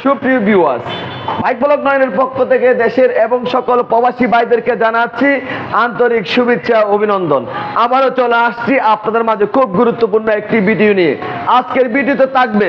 সুপ্রিয় viewers, bike blog 9 এর পক্ষ থেকে দেশের এবং সকল প্রবাসী ভাইদেরকে জানাচ্ছি আন্তরিক শুভেচ্ছা অভিনন্দন। আবারও চলে আসছি আপনাদের মাঝে খুব গুরুত্বপূর্ণ একটি ভিডিও নিয়ে। আজকের ভিডিওতে থাকবে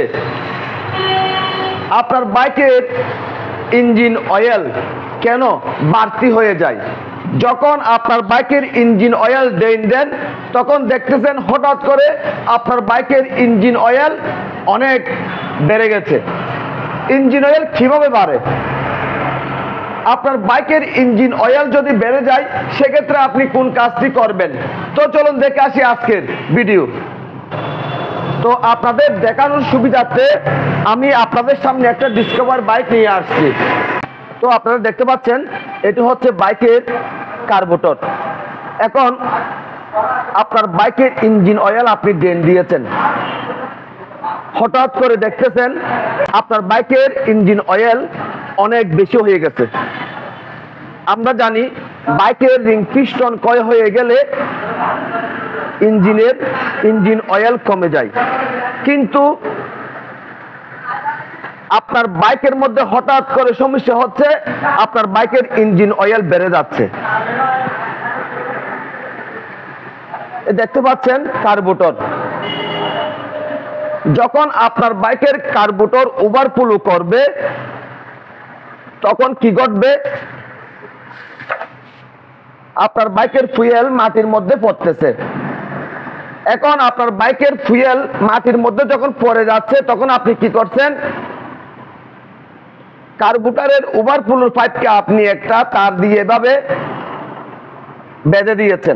আপনার বাইকের ইঞ্জিন অয়েল কেন বাড়তি হয়ে যায়। যখন আপনার বাইকের ইঞ্জিন অয়েল দেন তখন দেখতেছেন হঠাৎ করে আপনার বাইকের ইঞ্জিন অয়েল অনেক বেড়ে গেছে। ইঞ্জিন অয়েল কিভাবে বাড়ে? আপনার বাইকের ইঞ্জিন অয়েল যদি বেড়ে যায় সেক্ষেত্রে আপনি কোন কাজটি করবেন? তো চলুন দেখে আসি আজকের ভিডিও। তো আপনাদের দেখানোর সুবিধার্থে আমি আপনাদের সামনে একটা ডিসকভার বাইক নিয়ে আসছি। তো আপনারা দেখতে পাচ্ছেন এটি হচ্ছে বাইকের কার্বোরেটর। এখন আপনার বাইকের ইঞ্জিন অয়েল আপনি ড্রেন দিয়েছেন, হঠাৎ করে দেখতেছেন আপনার বাইকের ইঞ্জিন অয়েল অনেক বেশি হয়ে গেছে। আমরা জানি বাইকের রিং পিস্টন ক্ষয় হয়ে গেলে ইঞ্জিন অয়েল কমে যায়, কিন্তু আপনার বাইকের মধ্যে হঠাৎ করে সমস্যা হচ্ছে, আপনার বাইকের ইঞ্জিন অয়েল বেড়ে যাচ্ছে। দেখতে পাচ্ছেন কার্বোরেটর। যখন আপনার বাইকের কার্বোরেটর ওভারফ্লো করবে তখন কি ঘটবে? আপনার বাইকের ফুয়েল মাটির মধ্যে পড়তেছে। এখন আপনার বাইকের ফুয়েল মাটির মধ্যে যখন পড়ে যাচ্ছে তখন আপনি কি করছেন? কার্বোরেটরের ওভারফ্লো পাইপকে আপনি একটা তার দিয়ে এভাবে বেঁধে দিয়েছেন,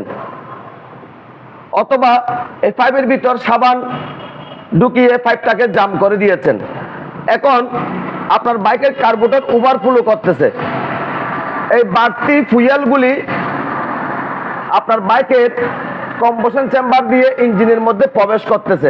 অথবা এই পাইপের ভিতর সাবান ঢুকিয়ে পাইপটাকে জাম করে দিয়েছেন। এখন আপনার বাইকের কার্বোরেটর ওভারফ্লো করতেছে। এই বাড়তি ফুয়েলগুলি আপনার বাইকের কম্বশন চেম্বার দিয়ে ইঞ্জিনের মধ্যে প্রবেশ করতেছে।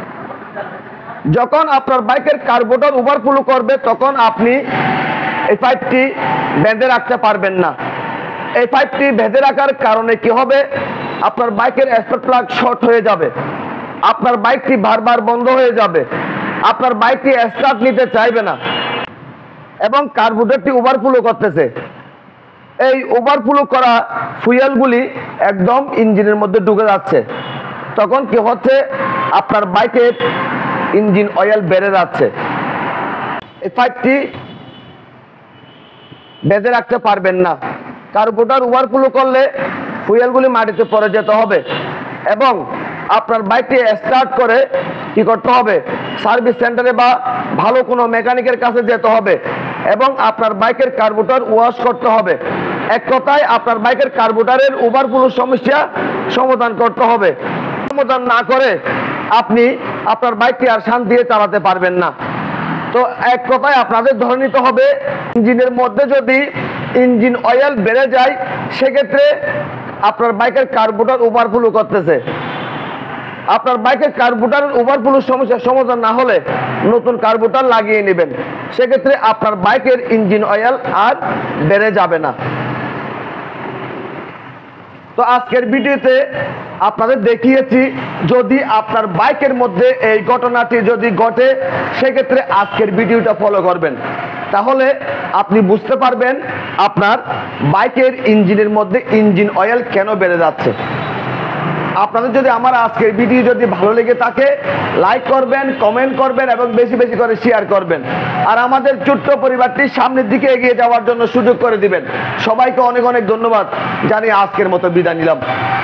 যখন আপনার বাইকের কার্বোরেটর ওভারফ্লো করবে তখন আপনি এই পাইপটি বেঁধে রাখতে পারবেন না। এই পাইপটি বেঁধে রাখার কারণে কি হবে? আপনার বাইকের স্পার্ক প্লাগ শর্ট হয়ে যাবে, আপনার বাইকটি বারবার বন্ধ হয়ে যাবে, আপনার বাইকটি স্টার্ট নিতে চাইবে না এবং কার্বোরেটরটি ওভারফ্লো করতেছে। এই ওভারফ্লো করা ফুয়েলগুলি একদম ইঞ্জিনের মধ্যে ঢুকে যাচ্ছে। তখন কি হচ্ছে? আপনার বাইকের ইঞ্জিন অয়েল বেড়ে যাচ্ছে। এই পাইপটি বেঁধে রাখতে পারবেন না। কার্বোরেটর ওভারফ্লো করলে ফুয়েলগুলি মাটিতে পড়ে যেতে হবে এবং আপনার বাইকটি স্টার্ট করে কি করতে হবে? সার্ভিস সেন্টারে বা ভালো কোনো মেকানিকের কাছে যেতে হবে এবং আপনার বাইকের কার্বোরেটর ওয়াশ করতে হবে। এক কথায় আপনার বাইকের কার্বোরেটরের ওভারফ্লো সমস্যা সমাধান করতে হবে। সমাধান না করে আপনি আপনার বাইকটি আর শান্তি দিয়ে চালাতে পারবেন না। তো এক কথায় আপনাদের ধরে নিতে হবে, ইঞ্জিনের মধ্যে যদি ইঞ্জিন অয়েল বেড়ে যায় সেক্ষেত্রে আপনার বাইকের কার্বোরেটর ওভারফ্লো করতেছে। আপনার বাইকের কার্বোরেটরের ওভারফ্লো সমস্যার সমাধান না হলে নতুন কার্বোরেটর লাগিয়ে নেবেন, সেক্ষেত্রে আপনার বাইকের ইঞ্জিন অয়েল আর বেড়ে যাবে না। তো আজকের ভিডিওতে আপনাদের দেখিয়েছি, যদি আপনার বাইকের মধ্যে এই ঘটনাটি যদি ঘটে সেক্ষেত্রে আজকের ভিডিওটা ফলো করবেন, তাহলে আপনি বুঝতে পারবেন আপনার বাইকের ইঞ্জিনের মধ্যে ইঞ্জিন অয়েল কেন বেড়ে যাচ্ছে। আপনাদের যদি আমার আজকের ভিডিও যদি ভালো লেগে থাকে লাইক করবেন, কমেন্ট করবেন এবং বেশি বেশি করে শেয়ার করবেন, আর আমাদের ছোট্ট পরিবারটি সামনের দিকে এগিয়ে যাওয়ার জন্য সুযোগ করে দিবেন। সবাইকে অনেক অনেক ধন্যবাদ জানিয়ে আজকের মতো বিদায় নিলাম।